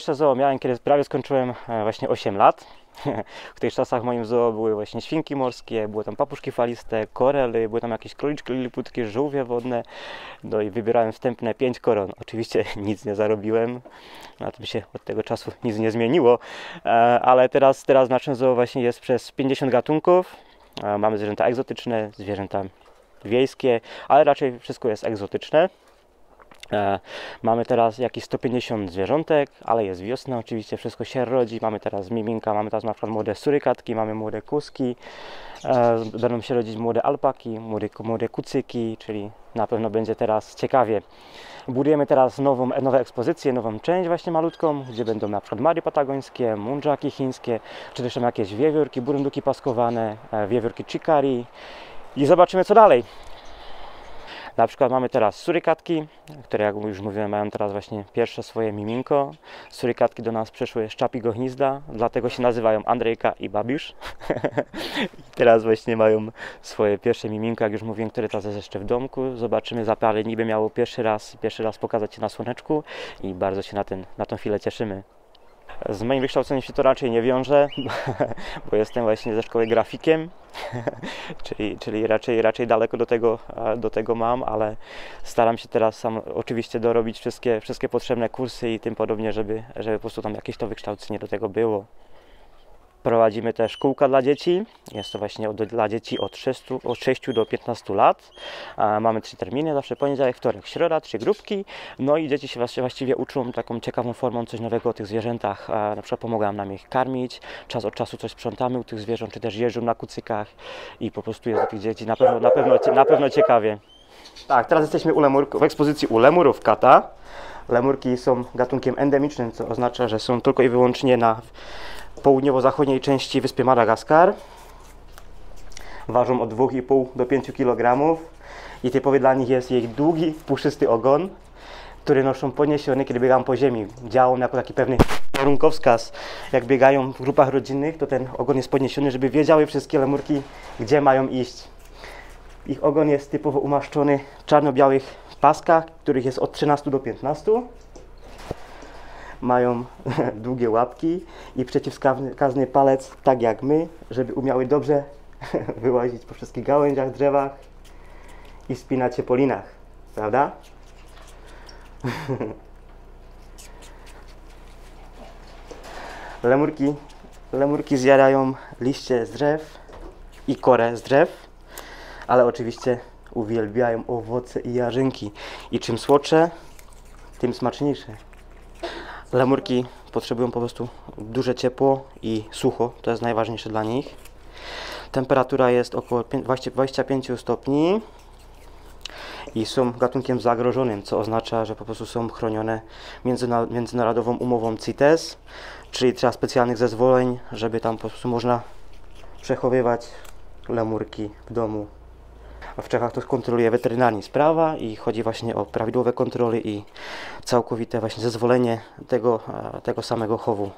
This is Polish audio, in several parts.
pierwsze zoo miałem, kiedy prawie skończyłem właśnie 8 lat. W tych czasach w moim zoo były właśnie świnki morskie, były tam papuszki faliste, korely, były tam jakieś króliczki liliputki, żółwie wodne. No i wybierałem wstępne 5 koron. Oczywiście nic nie zarobiłem, na tym się od tego czasu nic nie zmieniło, ale teraz w naszym zoo właśnie jest przez 50 gatunków. Mamy zwierzęta egzotyczne, zwierzęta wiejskie, ale raczej wszystko jest egzotyczne. Mamy teraz jakieś 150 zwierzątek, ale jest wiosna, oczywiście wszystko się rodzi. Mamy teraz miminka, mamy teraz na przykład młode surykatki, mamy młode kuski, będą się rodzić młode alpaki, młode kucyki, czyli na pewno będzie teraz ciekawie. Budujemy teraz nowe ekspozycje, nową część właśnie malutką, gdzie będą na przykład mary patagońskie, mundżaki chińskie, czy też tam jakieś wiewiórki, burunduki paskowane, wiewiórki chikari i zobaczymy co dalej. Na przykład mamy teraz surykatki, które jak już mówiłem mają teraz właśnie pierwsze swoje miminko. Surykatki do nas przyszły z Czapiego Gniezda, dlatego się nazywają Andrzejka i Babiusz. I teraz właśnie mają swoje pierwsze miminko, jak już mówiłem, które teraz jest jeszcze w domku. Zobaczymy, za parę dni by miało pierwszy raz pokazać się na słoneczku i bardzo się na tą chwilę cieszymy. Z moim wykształceniem się to raczej nie wiąże, bo jestem właśnie ze szkoły grafikiem, czyli raczej daleko do tego mam, ale staram się teraz sam oczywiście dorobić wszystkie potrzebne kursy i tym podobnie, żeby po prostu tam jakieś to wykształcenie do tego było. Prowadzimy też kółka dla dzieci. Jest to właśnie dla dzieci od 6 do 15 lat. Mamy 3 terminy, zawsze poniedziałek, wtorek, środa, 3 grupki. No i dzieci się właściwie uczą taką ciekawą formą coś nowego o tych zwierzętach. Na przykład pomagam nam ich karmić, czas od czasu coś sprzątamy u tych zwierząt, czy też jeżdżą na kucykach i po prostu jest dla tych dzieci na pewno ciekawie. Tak, teraz jesteśmy w ekspozycji u lemurów kata. Lemurki są gatunkiem endemicznym, co oznacza, że są tylko i wyłącznie na południowo-zachodniej części wyspy Madagaskar. Ważą od 2,5 do 5 kg i typowy dla nich jest ich długi, puszysty ogon, który noszą poniesiony, kiedy biegają po ziemi. Działają jako taki pewny warunkowskaz. Jak biegają w grupach rodzinnych, to ten ogon jest podniesiony, żeby wiedziały wszystkie lemurki, gdzie mają iść. Ich ogon jest typowo umaszczony w czarno-białych paskach, których jest od 13 do 15. Mają długie łapki i przeciwwskazany palec, tak jak my, żeby umiały dobrze wyłazić po wszystkich gałęziach, drzewach i wspinać się po linach, prawda? Lemurki zjadają liście z drzew i korę z drzew, ale oczywiście uwielbiają owoce i jarzynki. I czym słodsze, tym smaczniejsze. Lemurki potrzebują po prostu duże ciepło i sucho, to jest najważniejsze dla nich. Temperatura jest około 25 stopni i są gatunkiem zagrożonym, co oznacza, że po prostu są chronione międzynarodową umową CITES, czyli trzeba specjalnych zezwoleń, żeby tam po prostu można przechowywać lemurki w domu. W Czechach to kontroluje weterynarii sprawa i chodzi właśnie o prawidłowe kontrole i całkowite właśnie zezwolenie tego samego chowu.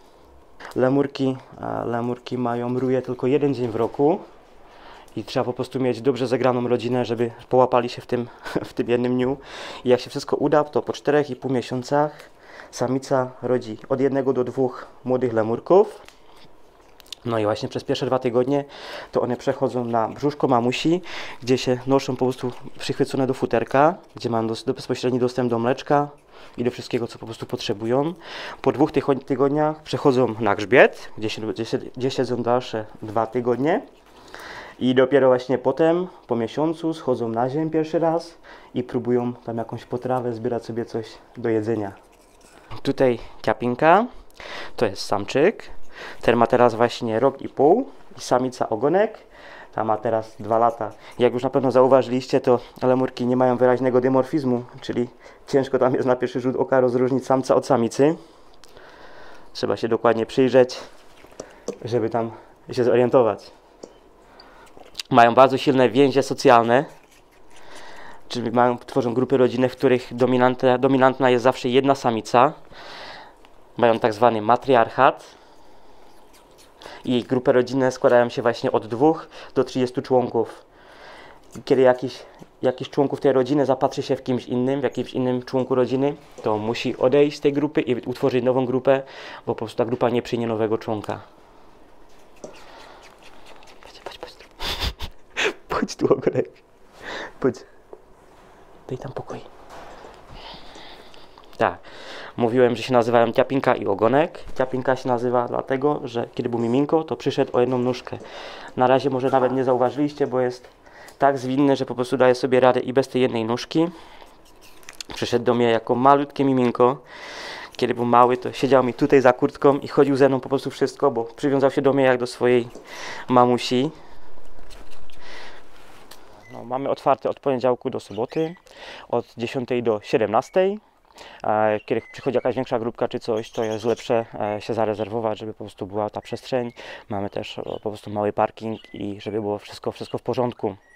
Lemurki mają ruje tylko jeden dzień w roku i trzeba po prostu mieć dobrze zegraną rodzinę, żeby połapali się w tym jednym dniu. I jak się wszystko uda, to po 4,5 miesiącach samica rodzi od 1 do 2 młodych lemurków. No i właśnie przez pierwsze 2 tygodnie to one przechodzą na brzuszko mamusi, gdzie się noszą po prostu przychwycone do futerka, gdzie mają bezpośredni dostęp do mleczka i do wszystkiego, co po prostu potrzebują. Po 2 tygodniach przechodzą na grzbiet, gdzie siedzą dalsze 2 tygodnie. I dopiero właśnie potem, po miesiącu, schodzą na ziemię pierwszy raz i próbują tam jakąś potrawę, zbierać sobie coś do jedzenia. Tutaj Ciapinka, to jest samczyk. Ten ma teraz właśnie 1,5 roku i samica ogonek. Ta ma teraz 2 lata. Jak już na pewno zauważyliście, to lemurki nie mają wyraźnego dymorfizmu, czyli ciężko tam jest na pierwszy rzut oka rozróżnić samca od samicy. Trzeba się dokładnie przyjrzeć, żeby tam się zorientować. Mają bardzo silne więzie socjalne, czyli tworzą grupy rodzinne, w których dominantna jest zawsze jedna samica. Mają tak zwany matriarchat. I grupy rodzinne składają się właśnie od 2 do 30 członków. Kiedy jakiś członków tej rodziny zapatrzy się w kimś innym, w jakimś innym członku rodziny, to musi odejść z tej grupy i utworzyć nową grupę, bo po prostu ta grupa nie przyjmie nowego członka. Chodź. Chodź tu, ogonek. Chodź. Daj tam pokój. Tak. Mówiłem, że się nazywają Ciapinka i Ogonek. Ciapinka się nazywa dlatego, że kiedy był Miminko, to przyszedł o jedną nóżkę. Na razie może nawet nie zauważyliście, bo jest tak zwinny, że po prostu daje sobie radę i bez tej jednej nóżki. Przyszedł do mnie jako malutkie Miminko. Kiedy był mały, to siedział mi tutaj za kurtką i chodził ze mną po prostu wszystko, bo przywiązał się do mnie jak do swojej mamusi. No, mamy otwarte od poniedziałku do soboty, od 10 do 17. Kiedy przychodzi jakaś większa grupka czy coś, to jest lepsze się zarezerwować, żeby po prostu była ta przestrzeń. Mamy też po prostu mały parking i żeby było wszystko w porządku.